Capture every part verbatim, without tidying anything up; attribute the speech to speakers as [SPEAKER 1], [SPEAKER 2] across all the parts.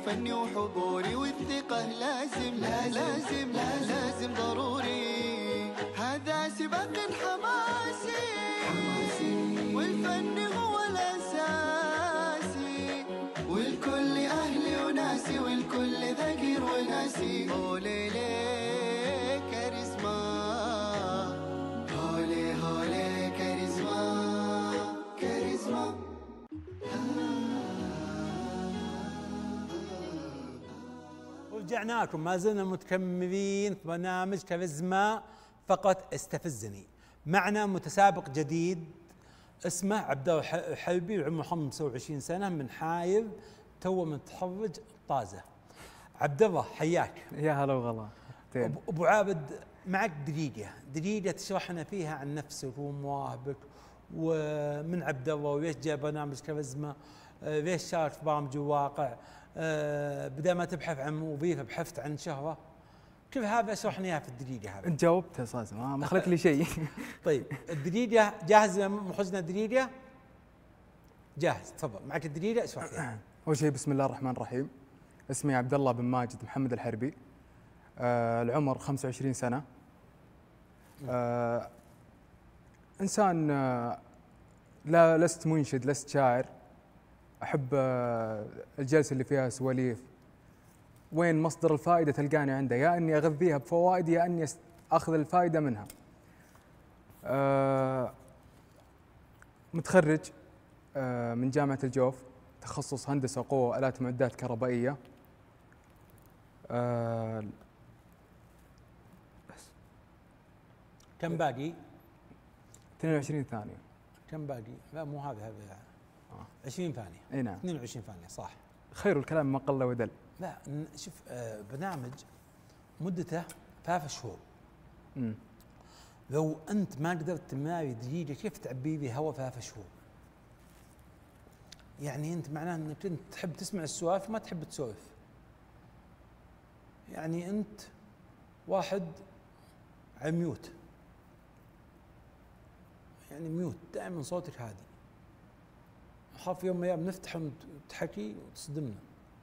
[SPEAKER 1] فني وحضوري والثقة لازم لازم لازم, لازم, لازم ضروري. هذا سباق حماسي, حماسي والفن هو الأساسي, والكل أهلي وناسي والكل ذكير وناسي. أوليلي كاريزما, هولي هولي كاريزما كاريزما.
[SPEAKER 2] ورجعناكم ما زلنا متكملين في برنامج كاريزما فقط استفزني. معنا متسابق جديد اسمه عبد الله الحلبي وعمره خمسة وعشرين سنة من حايل, تو متخرج طازة. عبد الله حياك.
[SPEAKER 3] يا هلا وغلا.
[SPEAKER 2] ابو عابد معك دقيقة دقيقة تشرح لنا فيها عن نفسك ومواهبك ومن عبد الله وليش جاء برنامج كاريزما, ليش شارك في برامج الواقع, أه بدل ما تبحث عن وظيفه بحثت عن شهره. كل هذا اشرح لنا اياها في الدقيقه هذه.
[SPEAKER 3] انت جاوبت اساسا ما خليت لي شيء.
[SPEAKER 2] طيب الدقيقه جاهزه, مخرجنا الدقيقه جاهز, تفضل معك الدقيقه اشرح فيها.
[SPEAKER 3] اول شيء بسم الله الرحمن الرحيم. اسمي عبد الله بن ماجد محمد الحربي, آه العمر خمسة وعشرين سنه, آه انسان آه لا لست منشد لست شاعر, أحب الجلسة اللي فيها سواليف, وين مصدر الفائدة تلقاني عنده, يا أني أغذيها بفوائد يا أني أخذ الفائدة منها. أه متخرج أه من جامعة الجوف, تخصص هندسة قوة وآلات معدات كهربائية. أه
[SPEAKER 2] بس كم باقي؟
[SPEAKER 3] اثنين وعشرين ثانية.
[SPEAKER 2] كم باقي؟ لا مو هذا هذا عشرين ثانية.
[SPEAKER 3] اي نعم
[SPEAKER 2] اثنين وعشرين ثانية صح.
[SPEAKER 3] خير الكلام ما قل ودل.
[SPEAKER 2] لا شوف, آه برنامج مدته ثلاث شهور.
[SPEAKER 3] امم
[SPEAKER 2] لو انت ما قدرت تماري دقيقة كيف تعبي لي هوا ثلاث شهور؟ يعني انت معناه انك انت تحب تسمع السوالف ما تحب تسولف. يعني انت واحد على ميوت, يعني ميوت دائما صوتك هادي. خاف يوم ما ايام نفتح وتحكي وتصدمنا.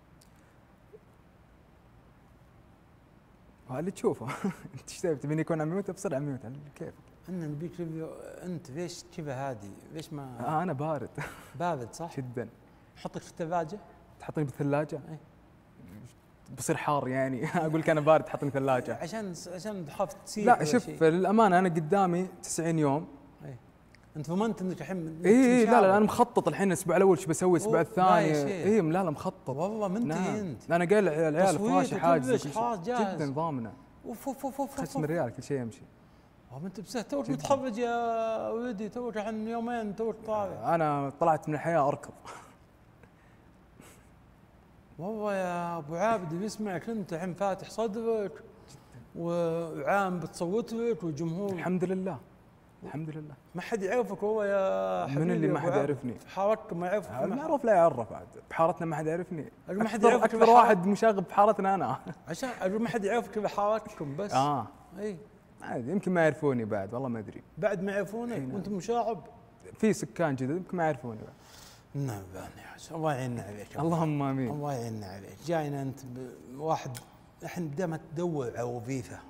[SPEAKER 3] اللي تشوفه. انت ايش تبيني يكون عميوت ابصر عميوت كيف؟
[SPEAKER 2] انا نبيك انت ليش كذا هادي؟ ليش ما
[SPEAKER 3] آه انا بارد.
[SPEAKER 2] بارد صح؟
[SPEAKER 3] جدا.
[SPEAKER 2] نحطك في الثلاجة؟
[SPEAKER 3] تحطني بالثلاجة؟
[SPEAKER 2] اي
[SPEAKER 3] بصير حار يعني. اقول لك انا بارد تحطني ثلاجة
[SPEAKER 2] عشان عشان تخاف تصير.
[SPEAKER 3] لا شوف للامانة انا قدامي تسعين يوم.
[SPEAKER 2] اي انت ضمنت انك الحين
[SPEAKER 3] اي إيه لا لا انا مخطط الحين الاسبوع الاول شو بسوي, الاسبوع الثاني اي لا لا مخطط
[SPEAKER 2] والله منتهي. نعم. انت
[SPEAKER 3] انا قايل العيال فراشي حاجز
[SPEAKER 2] جدا
[SPEAKER 3] ضامنه.
[SPEAKER 2] اوف اوف اوف اوف
[SPEAKER 3] خمسمية ريال كل شيء يمشي.
[SPEAKER 2] والله انت بس توك متخرج يا ولدي, توك عن يومين توك طالع.
[SPEAKER 3] انا طلعت من الحياه اركض.
[SPEAKER 2] والله يا ابو عابد بيسمعك انت الحين فاتح صدرك وعام بتصوت لك والجمهور.
[SPEAKER 3] الحمد لله الحمد لله.
[SPEAKER 2] ما حد يعرفك والله يا حبيبي.
[SPEAKER 3] من اللي ما حد يعرفني؟
[SPEAKER 2] حارتكم ما يعرفك.
[SPEAKER 3] المعروف لا يعرف بعد, بحارتنا ما حد يعرفني.
[SPEAKER 2] ما حد
[SPEAKER 3] يعرفك. اكثر واحد مشاغب بحارتنا انا.
[SPEAKER 2] عشان اقول ما حد يعرفك بحارتكم بس.
[SPEAKER 3] اه
[SPEAKER 2] اي
[SPEAKER 3] عادي يمكن ما يعرفوني بعد, والله ما ادري.
[SPEAKER 2] بعد ما يعرفونك وانت مشاغب.
[SPEAKER 3] في سكان جدد يمكن ما يعرفوني بعد.
[SPEAKER 2] نعم الله يعيننا عليك.
[SPEAKER 3] اللهم امين.
[SPEAKER 2] الله يعيننا عليك. جاينا انت واحد الحين بدل ما تدور على وظيفه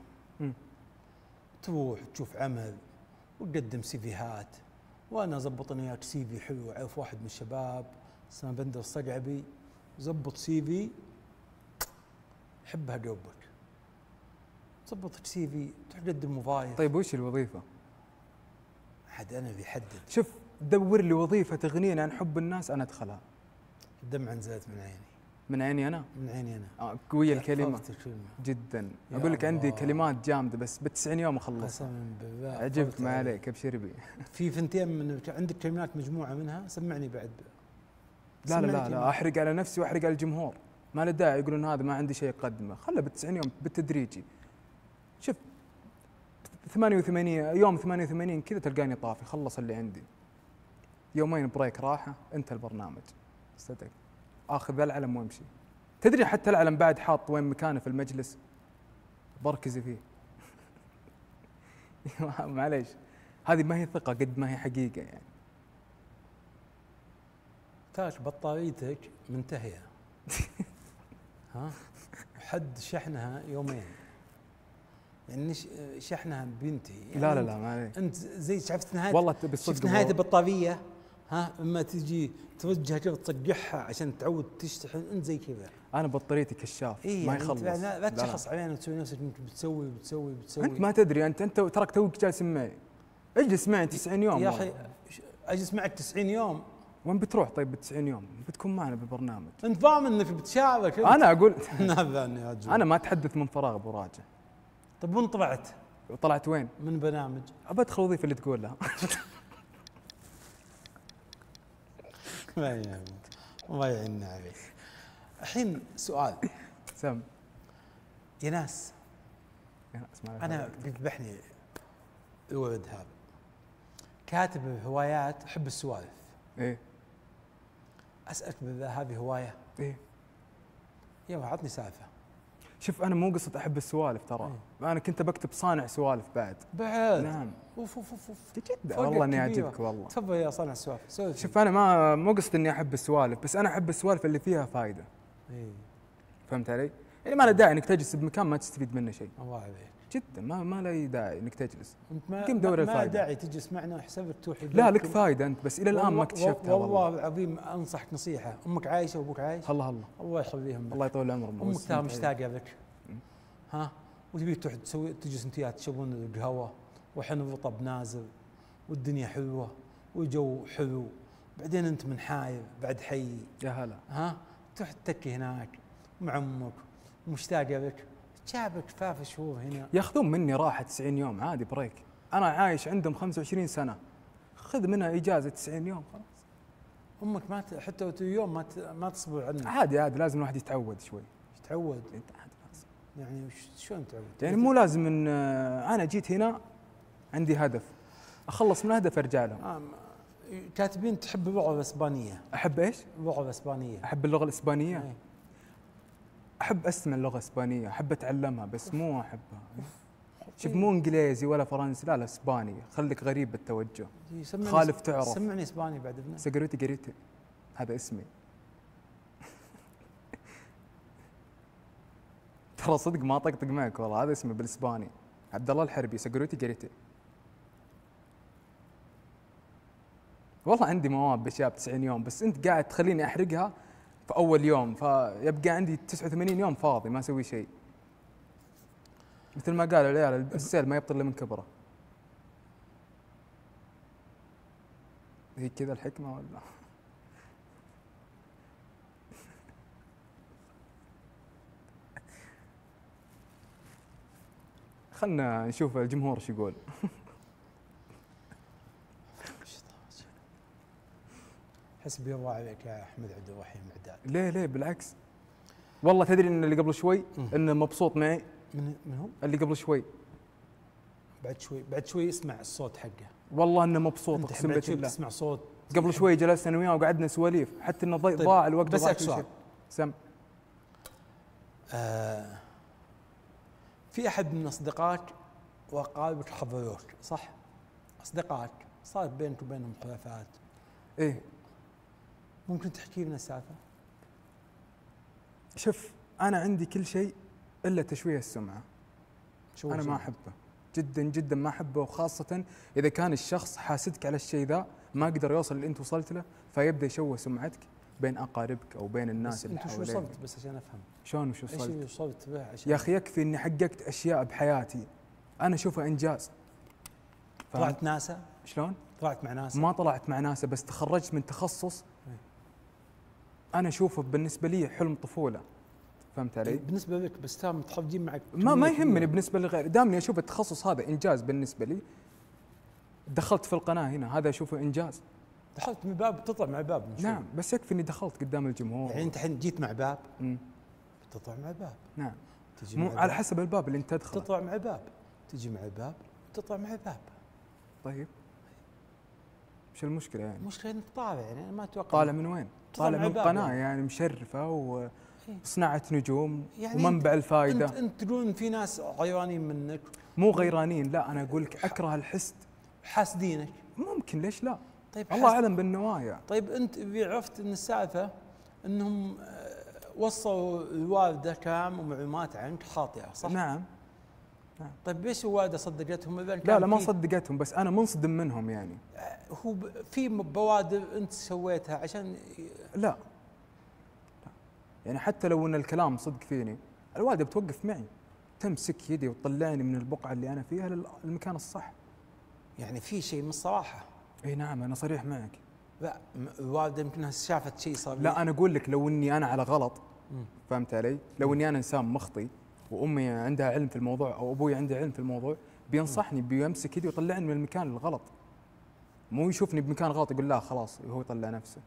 [SPEAKER 2] تروح تشوف عمل وتقدم سيفيهات, وانا اضبط وياك سيفي حلو. اعرف واحد من الشباب اسمه بندر الصقعبي, زبط سيفي حبها قلبك. ضبط سيفي تقدم وظائف.
[SPEAKER 3] طيب وش الوظيفه؟
[SPEAKER 2] حد انا بيحدد.
[SPEAKER 3] شوف دور لي وظيفه تغنيني عن حب الناس انا ادخلها.
[SPEAKER 2] الدمعه نزلت من عيني.
[SPEAKER 3] من عيني انا؟
[SPEAKER 2] من عيني انا.
[SPEAKER 3] آه قويه الكلمه جدا. اقول لك عندي كلمات جامده بس بالتسعين يوم اخلصها.
[SPEAKER 2] قسما بالله
[SPEAKER 3] عجبت ما عليك ابشر بي.
[SPEAKER 2] في ثنتين من عندك كلمات مجموعه منها سمعني بعد.
[SPEAKER 3] لا لا لا, لا احرق على نفسي واحرق على الجمهور. ما له داعي يقولون هذا ما عندي شيء اقدمه, خله بالتسعين يوم بالتدريجي. شوف ثمانية وثمانين يوم ثمانية وثمانين كذا تلقاني طافي خلص اللي عندي. يومين بريك راحه انتهى البرنامج. صدق اخذ العلم وامشي. تدري حتى العلم بعد حاط وين مكانه في المجلس بركزي فيه. معليش هذه ما هي ثقة قد ما هي حقيقة يعني.
[SPEAKER 2] تاك بطاريتك منتهية. ها حد شحنها يومين يعني ش- شحنها بينتهي يعني
[SPEAKER 3] لا لا
[SPEAKER 2] أنت-
[SPEAKER 3] لا ما عليك.
[SPEAKER 2] انت زي شفت نهايه
[SPEAKER 3] والله تبي
[SPEAKER 2] شفت
[SPEAKER 3] الصدق
[SPEAKER 2] نهايه
[SPEAKER 3] والله.
[SPEAKER 2] البطاريه ها اما تجي توجهها كذا تصقعها عشان تعود تشتحن انت زي كذا.
[SPEAKER 3] انا بطاريتي كشاف
[SPEAKER 2] اي
[SPEAKER 3] ما
[SPEAKER 2] يعني
[SPEAKER 3] يخلص.
[SPEAKER 2] أنت لا, لا تشخص علينا وتسوي نفسك انك بتسوي بتسوي بتسوي
[SPEAKER 3] انت ما تدري، انت انت تراك توك جالس معي، اجلس معي تسعين يوم
[SPEAKER 2] يا
[SPEAKER 3] والله.
[SPEAKER 2] اخي ش- اجلس معك تسعين يوم.
[SPEAKER 3] وين بتروح طيب ب تسعين يوم؟ بتكون معنا بالبرنامج.
[SPEAKER 2] انت فاهم انك بتشارك انت.
[SPEAKER 3] انا اقول
[SPEAKER 2] نابعني يا رجل.
[SPEAKER 3] انا ما اتحدث من فراغ ابو راجع.
[SPEAKER 2] طيب وين طلعت
[SPEAKER 3] طلعت وين؟
[SPEAKER 2] من برنامج؟
[SPEAKER 3] ابى ادخل وظيفه اللي تقولها.
[SPEAKER 2] ما يعين الله يعيننا عليك. الحين سؤال
[SPEAKER 3] سم
[SPEAKER 2] يا ناس،
[SPEAKER 3] يا ناس ما
[SPEAKER 2] انا بيذبحني الولد هذا كاتب هوايات احب السوالف.
[SPEAKER 3] ايه
[SPEAKER 2] اسالك اذا هذه هوايه؟
[SPEAKER 3] ايه
[SPEAKER 2] يلا عطني سالفه.
[SPEAKER 3] شوف انا مو قصه احب السوالف ترى، انا كنت بكتب صانع سوالف بعد.
[SPEAKER 2] بعد
[SPEAKER 3] نعم
[SPEAKER 2] اوف اوف اوف اوف
[SPEAKER 3] جد
[SPEAKER 2] فوقك
[SPEAKER 3] والله اني
[SPEAKER 2] كبيرة.
[SPEAKER 3] اعجبك والله.
[SPEAKER 2] تفضل يا صانع السوالف سولف.
[SPEAKER 3] شوف انا ما مو قصدي اني احب السوالف، بس انا احب السوالف اللي فيها فائده.
[SPEAKER 2] اي
[SPEAKER 3] فهمت علي؟ يعني ما له داعي انك تجلس بمكان ما تستفيد منه شيء.
[SPEAKER 2] الله عليك.
[SPEAKER 3] جدا ما ما له داعي انك تجلس.
[SPEAKER 2] انت ما
[SPEAKER 3] قم دور
[SPEAKER 2] ما- ما
[SPEAKER 3] الفائدة.
[SPEAKER 2] داعي تجلس معنا حسابك توحي
[SPEAKER 3] لا لك
[SPEAKER 2] بينكم.
[SPEAKER 3] فائده انت، بس الى الان ما
[SPEAKER 2] والله-
[SPEAKER 3] اكتشفتها
[SPEAKER 2] والله
[SPEAKER 3] والله.
[SPEAKER 2] العظيم انصحك نصيحه. امك عايشه وابوك عايش؟
[SPEAKER 3] الله الله
[SPEAKER 2] الله يخليهم لك.
[SPEAKER 3] الله يطول عمرهم.
[SPEAKER 2] امك ترى مشتاقه لك ها، وتبي تروح تسوي تجلس انت وياها تشربون القهوه وحن الرطب نازل والدنيا حلوه والجو حلو، بعدين انت من حايل بعد حي
[SPEAKER 3] يا هلا.
[SPEAKER 2] ها، تروح تتكي هناك مع امك ومشتاقه لك، جابك ثلاث شهور هنا.
[SPEAKER 3] ياخذون مني راحه تسعين يوم عادي بريك. انا عايش عندهم خمسة وعشرين سنه، خذ منها اجازه تسعين يوم خلاص.
[SPEAKER 2] امك ما ت- حتى لو يوم ما ت- ما تصبر عنك.
[SPEAKER 3] عادي عادي لازم الواحد يتعود شوي.
[SPEAKER 2] تتعود
[SPEAKER 3] انت عادي لازم.
[SPEAKER 2] يعني وش- شلون تعود؟
[SPEAKER 3] يعني مو لازم ان آه، انا جيت هنا عندي هدف، اخلص من الهدف ارجع لهم.
[SPEAKER 2] آه كاتبين تحب اللغه الاسبانيه.
[SPEAKER 3] احب ايش؟
[SPEAKER 2] اللغه الاسبانيه.
[SPEAKER 3] احب اللغه الاسبانيه.
[SPEAKER 2] إيه.
[SPEAKER 3] احب اسمع اللغه الاسبانيه، احب اتعلمها بس مو احبها. شوف مو انجليزي ولا فرنسي، لا لا اسباني، خليك غريب بالتوجه.
[SPEAKER 2] سمعني
[SPEAKER 3] خالف تعرف.
[SPEAKER 2] سمعني اسباني بعد ابنك.
[SPEAKER 3] سيجوريتي جريتي هذا اسمي. ترى صدق ما طقطق معك والله، هذا اسمي بالاسباني عبد الله الحربي سيجوريتي جريتي. والله عندي مواد باشياء ب تسعين يوم، بس انت قاعد تخليني احرقها في اول يوم، فيبقى عندي تسعة وثمانين يوم فاضي ما اسوي شيء. مثل ما قالوا العيال السيل ما يبطل الا من كبره. هي كذا الحكمه ولا؟ خلنا نشوف الجمهور ايش يقول.
[SPEAKER 2] حسبي الله عليك يا احمد عبد الرحيم معداد.
[SPEAKER 3] ليه ليه بالعكس، والله تدري ان اللي قبل شوي
[SPEAKER 2] مم.
[SPEAKER 3] انه مبسوط معي.
[SPEAKER 2] من من هو؟
[SPEAKER 3] اللي قبل شوي
[SPEAKER 2] بعد شوي بعد شوي اسمع الصوت حقه.
[SPEAKER 3] والله انه مبسوط
[SPEAKER 2] انت
[SPEAKER 3] اقسم
[SPEAKER 2] بعد شوي
[SPEAKER 3] بالله.
[SPEAKER 2] بتسمع صوت.
[SPEAKER 3] قبل شوي جلسنا انا وياه وقعدنا سواليف، حتى انه ضي-
[SPEAKER 2] طيب،
[SPEAKER 3] ضاع الوقت.
[SPEAKER 2] بس
[SPEAKER 3] وضاع
[SPEAKER 2] أسألك
[SPEAKER 3] كل
[SPEAKER 2] سؤال.
[SPEAKER 3] شيء. سم
[SPEAKER 2] آه في احد من اصدقائك واقاربك حضروك صح؟ اصدقائك صارت بينك وبينهم خلافات،
[SPEAKER 3] ايه.
[SPEAKER 2] ممكن تحكي لنا السالفه؟
[SPEAKER 3] شوف انا عندي كل شيء الا تشويه السمعه.
[SPEAKER 2] شو
[SPEAKER 3] انا
[SPEAKER 2] شو؟
[SPEAKER 3] ما احبه جدا جدا ما احبه، وخاصه اذا كان الشخص حاسدك على الشيء ذا ما قدر يوصل اللي انت وصلت له، فيبدا يشوه سمعتك بين اقاربك او بين الناس
[SPEAKER 2] بس
[SPEAKER 3] اللي
[SPEAKER 2] انت شو
[SPEAKER 3] حواليك.
[SPEAKER 2] وصلت بس عشان افهم؟
[SPEAKER 3] شلون وش
[SPEAKER 2] ايش
[SPEAKER 3] وصلت؟
[SPEAKER 2] اللي وصلت به عشان
[SPEAKER 3] يا اخي يكفي اني حققت اشياء بحياتي انا اشوفها انجاز. فهمت؟
[SPEAKER 2] طلعت ناسا؟
[SPEAKER 3] شلون؟
[SPEAKER 2] طلعت مع ناسا؟
[SPEAKER 3] ما طلعت مع ناسا، بس تخرجت من تخصص انا اشوفه بالنسبه لي حلم طفوله. فهمت علي؟
[SPEAKER 2] بالنسبه لك بس ترى متخرجين معك
[SPEAKER 3] ما ما
[SPEAKER 2] كمية
[SPEAKER 3] يهمني
[SPEAKER 2] كبيرة.
[SPEAKER 3] بالنسبه لغير، دامني اشوف التخصص هذا انجاز بالنسبه لي. دخلت في القناه هنا، هذا اشوفه انجاز.
[SPEAKER 2] دخلت من باب تطلع مع باب نشوف.
[SPEAKER 3] نعم بس يكفي اني دخلت قدام الجمهور.
[SPEAKER 2] يعني انت الحين جيت مع باب
[SPEAKER 3] مم.
[SPEAKER 2] تطلع مع باب،
[SPEAKER 3] نعم
[SPEAKER 2] تجي
[SPEAKER 3] مو
[SPEAKER 2] مع
[SPEAKER 3] على
[SPEAKER 2] باب،
[SPEAKER 3] حسب الباب اللي انت تدخله.
[SPEAKER 2] تطلع مع باب، تجي مع باب تطلع مع باب.
[SPEAKER 3] طيب وش المشكله يعني؟
[SPEAKER 2] المشكله انك طالع، يعني انا ما اتوقع
[SPEAKER 3] طالع من وين؟
[SPEAKER 2] تطلع
[SPEAKER 3] طالع
[SPEAKER 2] مع
[SPEAKER 3] من
[SPEAKER 2] باب
[SPEAKER 3] قناه
[SPEAKER 2] يعني.
[SPEAKER 3] يعني مشرفه
[SPEAKER 2] إيه.
[SPEAKER 3] وصناعه نجوم
[SPEAKER 2] يعني
[SPEAKER 3] ومنبع الفائده.
[SPEAKER 2] انت انت تقولون في ناس غيرانين منك
[SPEAKER 3] مو غيرانين، لا انا اقول لك اكره الحسد.
[SPEAKER 2] حاسدينك.
[SPEAKER 3] ممكن ليش لا؟
[SPEAKER 2] طيب
[SPEAKER 3] الله
[SPEAKER 2] حاسد-
[SPEAKER 3] اعلم بالنوايا.
[SPEAKER 2] طيب انت اللي عرفت ان السالفه انهم آه، وصلوا الوالده كلام ومعلومات عنك خاطئه صح؟
[SPEAKER 3] نعم.
[SPEAKER 2] طيب ليش الوالده صدقتهم؟ إذا
[SPEAKER 3] لا
[SPEAKER 2] كان
[SPEAKER 3] لا ما
[SPEAKER 2] في-
[SPEAKER 3] صدقتهم، بس انا منصدم منهم يعني.
[SPEAKER 2] هو ب- في بوادر انت سويتها عشان ي-
[SPEAKER 3] لا لا. يعني حتى لو ان الكلام صدق فيني، الوالده بتوقف معي، تمسك يدي وتطلعني من البقعه اللي انا فيها للمكان الصح.
[SPEAKER 2] يعني في شيء من الصراحه.
[SPEAKER 3] اي نعم انا صريح معك.
[SPEAKER 2] لا م- الوالده يمكنها شافت شيء صار
[SPEAKER 3] لا انا اقول لك لو اني انا على غلط،
[SPEAKER 2] مم.
[SPEAKER 3] فهمت علي؟ لو اني انا انسان مخطي وامي عندها علم في الموضوع او ابوي عنده علم في الموضوع، بينصحني، بيمسك يدي ويطلعني من المكان الغلط، مو يشوفني بمكان غلط يقول لا خلاص هو يطلع نفسه.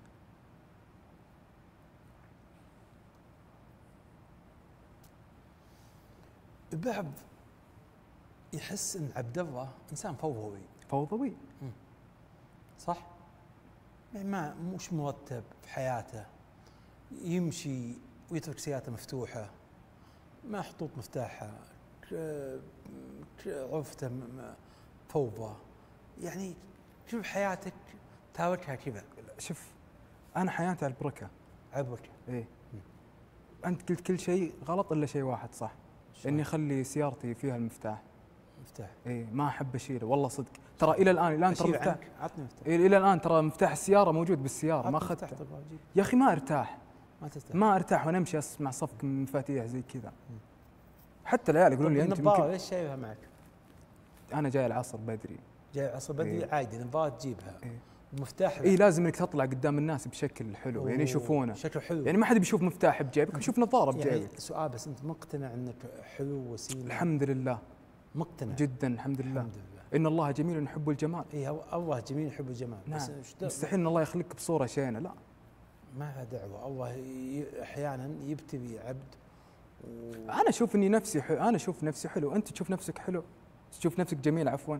[SPEAKER 2] البعض يحس ان عبد الله انسان فوضوي
[SPEAKER 3] فوضوي.
[SPEAKER 2] صح؟ يعني ما مش مرتب في حياته، يمشي ويترك سيارته مفتوحه، ما حطوط مفتاحها، ك- ك- غرفته م- م- فوضى، يعني كيف حياتك تاركها كذا
[SPEAKER 3] شوف انا حياتي على البركه.
[SPEAKER 2] عبرك؟
[SPEAKER 3] ايه انت قلت كل شيء غلط الا شيء واحد صح، اني اخلي سيارتي فيها المفتاح.
[SPEAKER 2] مفتاح
[SPEAKER 3] ايه ما احب اشيله والله صدق، ترى الى الان الان ترى
[SPEAKER 2] أشيل
[SPEAKER 3] مفتاح
[SPEAKER 2] عنك، عطني مفتاح.
[SPEAKER 3] إيه الى الان ترى مفتاح السياره موجود بالسياره ما
[SPEAKER 2] عطني مفتاح،
[SPEAKER 3] اخذته.
[SPEAKER 2] طيب أجيب.
[SPEAKER 3] يا اخي ما ارتاح،
[SPEAKER 2] ما تستاهل.
[SPEAKER 3] ما ارتاح وانا امشي اسمع صفق من مفاتيح زي كذا. حتى العيال يقولون لي انت
[SPEAKER 2] النظاره
[SPEAKER 3] يمكن
[SPEAKER 2] ليش شايفها معك؟
[SPEAKER 3] انا جاي العصر بدري.
[SPEAKER 2] جاي عصر بدري
[SPEAKER 3] إيه.
[SPEAKER 2] عادي نظاره تجيبها.
[SPEAKER 3] إيه.
[SPEAKER 2] المفتاح
[SPEAKER 3] اي لازم انك تطلع قدام الناس بشكل حلو يعني يشوفونه،
[SPEAKER 2] شكله حلو
[SPEAKER 3] يعني ما حد بيشوف مفتاح بجيبك، بيشوف نظاره
[SPEAKER 2] يعني
[SPEAKER 3] بجيبك.
[SPEAKER 2] سؤال بس انت مقتنع انك حلو وسيم؟
[SPEAKER 3] الحمد لله
[SPEAKER 2] مقتنع
[SPEAKER 3] جدا الحمد لله.
[SPEAKER 2] الحمد لله.
[SPEAKER 3] ان الله جميل يحب الجمال.
[SPEAKER 2] اي هو الله جميل يحب الجمال.
[SPEAKER 3] نعم.
[SPEAKER 2] بس إيش د-
[SPEAKER 3] مستحيل ان الله يخليك بصوره شينه، لا.
[SPEAKER 2] ما لها دعوه، الله ي- احيانا يبتلي عبد و...
[SPEAKER 3] انا اشوف اني نفسي حلو، انا اشوف نفسي حلو، انت تشوف نفسك حلو، تشوف نفسك جميل عفوا.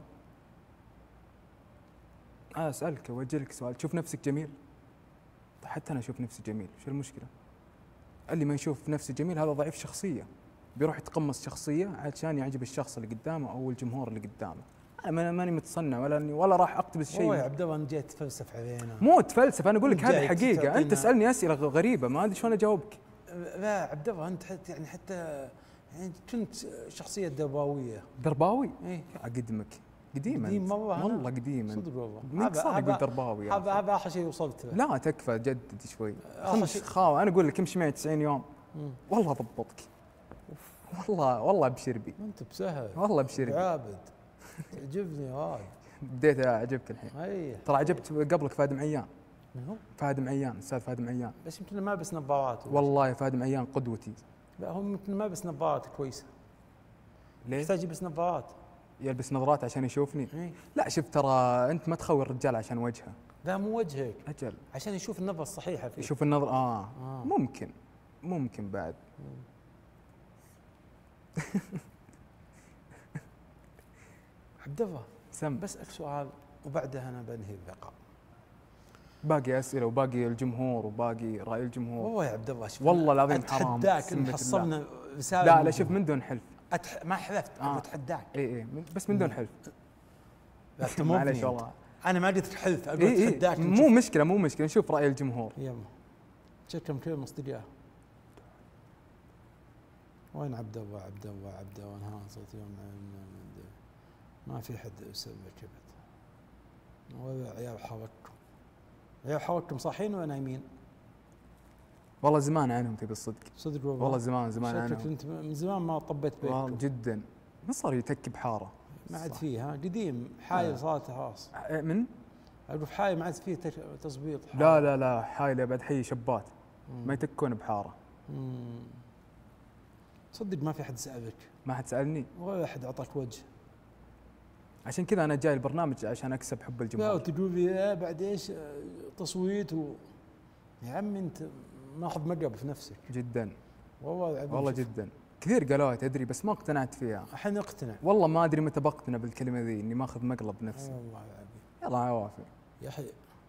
[SPEAKER 3] انا اسالك واجي لك سؤال، تشوف نفسك جميل؟ حتى انا اشوف نفسي جميل، شو المشكله؟ اللي ما يشوف نفسه جميل هذا ضعيف شخصيه، بيروح يتقمص شخصيه عشان يعجب الشخص اللي قدامه او الجمهور اللي قدامه. انا ما- ماني متصنع ولا اني ولا راح اقتبس
[SPEAKER 2] والله يا
[SPEAKER 3] شيء.
[SPEAKER 2] عبد الله انت جاي تفلسف علينا.
[SPEAKER 3] مو تفلسف، انا اقول لك هذه
[SPEAKER 2] جاي
[SPEAKER 3] حقيقه،
[SPEAKER 2] تعطينا-
[SPEAKER 3] انت تسالني اسئله غ- غريبه ما ادري شلون اجاوبك.
[SPEAKER 2] لا عبد الله انت حتى يعني حتى يعني كنت شخصيه درباويه.
[SPEAKER 3] درباوي؟
[SPEAKER 2] ايه
[SPEAKER 3] اقدمك قديم
[SPEAKER 2] قديم
[SPEAKER 3] أنت.
[SPEAKER 2] مرة أنا.
[SPEAKER 3] والله قديم أنت.
[SPEAKER 2] صدق والله.
[SPEAKER 3] مين صار يقول
[SPEAKER 2] هذا
[SPEAKER 3] درباوي يا
[SPEAKER 2] هذا
[SPEAKER 3] أخي؟
[SPEAKER 2] هذا اخر شيء وصلت له.
[SPEAKER 3] لا تكفى جدد شوي.
[SPEAKER 2] آخر
[SPEAKER 3] خمس
[SPEAKER 2] شيء-
[SPEAKER 3] خاوة انا اقول لك امشي معي تسعين يوم
[SPEAKER 2] مم.
[SPEAKER 3] والله ضبطك. والله والله ابشر بي،
[SPEAKER 2] ما انت بسهل
[SPEAKER 3] والله ابشر بي.
[SPEAKER 2] عابد تعجبني وايد.
[SPEAKER 3] بديت عجبك الحين.
[SPEAKER 2] اي
[SPEAKER 3] ترى عجبت قبلك فهد معيان.
[SPEAKER 2] من هو؟
[SPEAKER 3] فهد معيان، استاذ فهد معيان.
[SPEAKER 2] بس يمكن ما لبس نظارات هو.
[SPEAKER 3] والله فهد معيان قدوتي.
[SPEAKER 2] لا هو يمكن ما لبس نظارات كويسه.
[SPEAKER 3] ليه؟
[SPEAKER 2] يحتاج يلبس نظارات.
[SPEAKER 3] يلبس نظرات عشان يشوفني؟
[SPEAKER 2] اي
[SPEAKER 3] لا شوف ترى انت ما تخوي الرجال عشان وجهه.
[SPEAKER 2] لا مو وجهك،
[SPEAKER 3] اجل
[SPEAKER 2] عشان يشوف النظره الصحيحه فيه.
[SPEAKER 3] شوف النظر. آه.
[SPEAKER 2] آه.
[SPEAKER 3] ممكن ممكن بعد.
[SPEAKER 2] عبد الله
[SPEAKER 3] سم
[SPEAKER 2] بسألك سؤال وبعدها انا بنهي اللقاء.
[SPEAKER 3] باقي اسئله وباقي الجمهور وباقي راي الجمهور.
[SPEAKER 2] والله يا عبد الله شوف
[SPEAKER 3] والله العظيم حرام،
[SPEAKER 2] اتحداك
[SPEAKER 3] أقسم
[SPEAKER 2] ان
[SPEAKER 3] بالله.
[SPEAKER 2] حصلنا رساله
[SPEAKER 3] لا
[SPEAKER 2] من
[SPEAKER 3] لا شوف
[SPEAKER 2] الجمهور.
[SPEAKER 3] من دون حلف.
[SPEAKER 2] أتح... ما حلفت
[SPEAKER 3] آه.
[SPEAKER 2] انا اتحداك.
[SPEAKER 3] اي اي من- بس من دون حلف.
[SPEAKER 2] لا تموتني
[SPEAKER 3] معليش
[SPEAKER 2] أنت.
[SPEAKER 3] والله.
[SPEAKER 2] انا ما قلت لك حلف اقول
[SPEAKER 3] اي
[SPEAKER 2] اتحداك
[SPEAKER 3] اي
[SPEAKER 2] نشوف.
[SPEAKER 3] مو مشكله مو مشكله نشوف راي الجمهور.
[SPEAKER 2] يلا شكرا كل مصدقية. وين عبد الله عبد الله عبد الله ها صوت يوم ما في حد يسوي كبت ولا عيال حوكم. عيال حوكم صاحيين ولا نايمين؟
[SPEAKER 3] والله زمان عنهم تبي الصدق.
[SPEAKER 2] صدق والله.
[SPEAKER 3] والله زمان زمان
[SPEAKER 2] شكلك
[SPEAKER 3] عنهم.
[SPEAKER 2] انت من زمان ما طبيت
[SPEAKER 3] والله
[SPEAKER 2] بيتكم.
[SPEAKER 3] جدا. ما صار يتك بحاره.
[SPEAKER 2] ما عاد
[SPEAKER 3] صح.
[SPEAKER 2] فيه ها قديم حايل
[SPEAKER 3] آه.
[SPEAKER 2] صارت خلاص.
[SPEAKER 3] آه، من؟
[SPEAKER 2] اقول في حايل ما عاد فيه تك- تظبيط.
[SPEAKER 3] لا لا لا حايله بعد حي شبات
[SPEAKER 2] مم.
[SPEAKER 3] ما يتكون بحاره.
[SPEAKER 2] مم. صدق ما في حد سألك
[SPEAKER 3] ما حد سالني،
[SPEAKER 2] ولا حد اعطاك وجه.
[SPEAKER 3] عشان كذا انا جاي البرنامج عشان اكسب حب
[SPEAKER 2] لا
[SPEAKER 3] الجمهور.
[SPEAKER 2] وتقول لي لا بعد ايش آه، تصويت و... يا عمي انت ماخذ مقلب في نفسك
[SPEAKER 3] جدا
[SPEAKER 2] والله العظيم.
[SPEAKER 3] والله
[SPEAKER 2] شوف،
[SPEAKER 3] جدا كثير قالوها تدري بس ما اقتنعت فيها.
[SPEAKER 2] الحين اقتنع.
[SPEAKER 3] والله ما ادري متى بقتنع بالكلمه ذي اني ماخذ مقلب نفسي.
[SPEAKER 2] والله العظيم
[SPEAKER 3] يلا عوافي.
[SPEAKER 2] يا اخي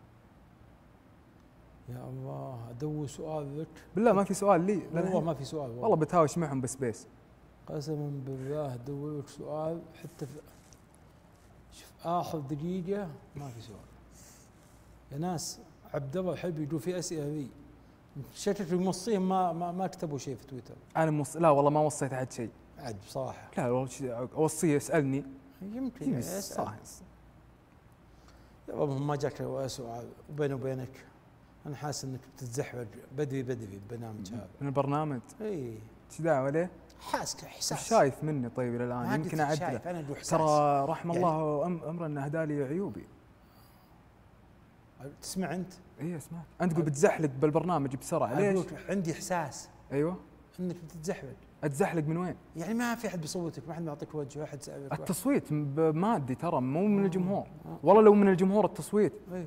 [SPEAKER 2] يا الله ادور سؤال لك.
[SPEAKER 3] بالله ما في سؤال لي
[SPEAKER 2] والله
[SPEAKER 3] للحين.
[SPEAKER 2] ما في سؤال والله,
[SPEAKER 3] والله بتهاوش معهم بس بيس.
[SPEAKER 2] قسما بالله ادور لك سؤال حتى في شوف اخر دقيقه ما في سؤال. يا ناس عبد الله يحب يقول في اسئله ذي شكلك الموصيهم ما ما, ما كتبوا شيء في تويتر.
[SPEAKER 3] انا موص... لا والله ما وصيت احد شيء.
[SPEAKER 2] عاد بصراحه.
[SPEAKER 3] لا والله اوصيه يسالني
[SPEAKER 2] يمكن
[SPEAKER 3] صح.
[SPEAKER 2] يا رب ما جاك سؤال وبيني وبينك انا حاسس انك بتتزحوج بدري بدري بالبرنامج هذا.
[SPEAKER 3] من البرنامج؟
[SPEAKER 2] اي.
[SPEAKER 3] ايش دعوه ليه؟
[SPEAKER 2] حاسك احساس.
[SPEAKER 3] وش شايف مني طيب الى الان؟ يمكن اعدله. ترى رحم
[SPEAKER 2] يعني
[SPEAKER 3] الله امر انه هدى لي عيوبي.
[SPEAKER 2] تسمع انت؟
[SPEAKER 3] اي اسمعك. انت تقول بتزحلق بالبرنامج بسرعه ليش؟
[SPEAKER 2] عندي احساس.
[SPEAKER 3] ايوه
[SPEAKER 2] انك بتتزحلق.
[SPEAKER 3] اتزحلق من وين؟
[SPEAKER 2] يعني ما في احد بيصوتك، ما حد بيعطيك وجه، ما حد سألك.
[SPEAKER 3] التصويت مادي ترى، مو من الجمهور. والله لو من الجمهور التصويت
[SPEAKER 2] اي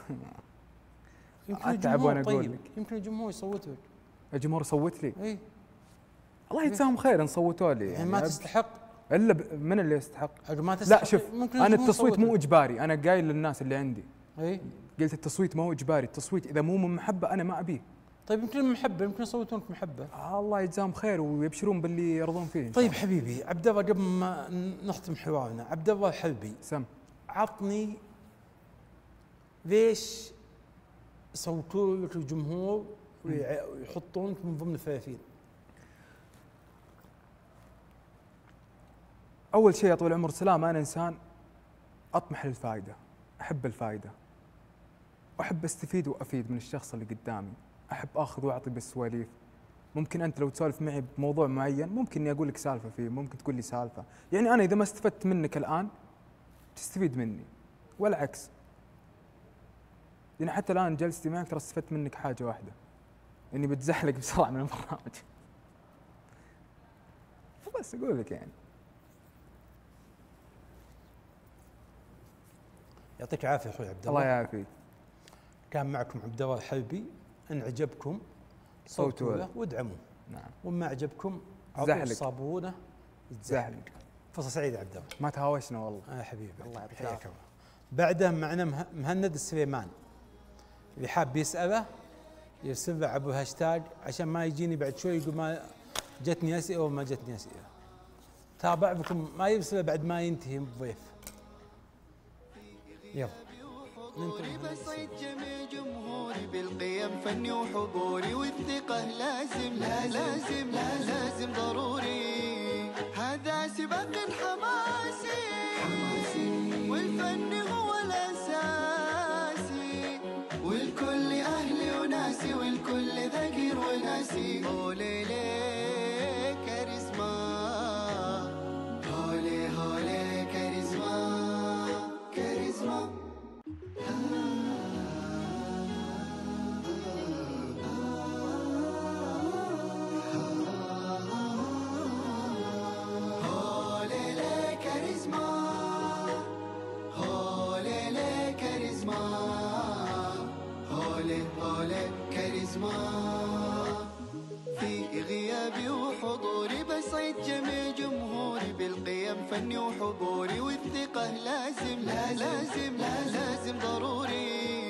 [SPEAKER 3] يمكن اتعب وانا اقول لك.
[SPEAKER 2] يمكن الجمهور يصوت لك.
[SPEAKER 3] الجمهور يصوت لي؟
[SPEAKER 2] اي
[SPEAKER 3] الله يجزاهم خير ان صوتوا لي.
[SPEAKER 2] يعني, يعني ما تستحق
[SPEAKER 3] الا ب... من اللي يستحق؟
[SPEAKER 2] ما تستحق.
[SPEAKER 3] لا شوف انا التصويت مو اجباري، انا قايل للناس اللي عندي.
[SPEAKER 2] اي
[SPEAKER 3] قلت التصويت ما هو اجباري، التصويت اذا مو من محبه انا ما ابيه.
[SPEAKER 2] طيب يمكن محبه، يمكن يصوتون لك محبه.
[SPEAKER 3] آه الله يجزاهم خير ويبشرون باللي يرضون فيه.
[SPEAKER 2] طيب حبيبي عبد الله، قبل ما نختم حوارنا، عبد الله الحلبي
[SPEAKER 3] سم
[SPEAKER 2] عطني ليش يصوتوا لك الجمهور ويحطونك من ضمن الثلاثين؟
[SPEAKER 3] اول شيء يا طويل العمر سلام، انا انسان اطمح للفائده، احب الفائده، واحب استفيد وافيد من الشخص اللي قدامي، احب اخذ واعطي بالسواليف. ممكن انت لو تسولف معي بموضوع معين ممكن اني اقول لك سالفه فيه، ممكن تقول لي سالفه، يعني انا اذا ما استفدت منك الان تستفيد مني والعكس. يعني حتى الان جلستي معك ترى استفدت منك حاجه واحده، اني بتزحلق بسرعه من البرنامج. بس اقول لك يعني.
[SPEAKER 2] يعطيك العافيه اخوي عبد الله.
[SPEAKER 3] الله يعافيك.
[SPEAKER 2] كان معكم عبد الله الحلبي، ان عجبكم صوتوا له وادعموه.
[SPEAKER 3] نعم.
[SPEAKER 2] وما عجبكم عطوه الصابونه يتزحلق. فرصه سعيده عبد الله.
[SPEAKER 3] ما تهاوشنا والله.
[SPEAKER 2] يا حبيبي الله يعطيك العافيه. بعده معنا مهند السليمان، اللي حاب يساله يرسل له عبر هاشتاج عشان ما يجيني بعد شوي يقول ما جتني اسئله وما جتني اسئله. تابع بكم ما يرسله بعد ما ينتهي الضيف. يلا
[SPEAKER 1] بصيد جميع جمهوري بالقيم فني وحضوري والثقة لازم لازم لازم, لازم ضروري. هذا سباق حماسي والفن هو الأساسي، والكل أهلي وناسي والكل ذكر وناسي. هولي لي كاريزما، هولي هولي كاريزما كاريزما. في غيابي وحضوري بصيد جميع جمهوري بالقيم فني وحضوري والثقة لازم لازم لازم, لازم ضروري.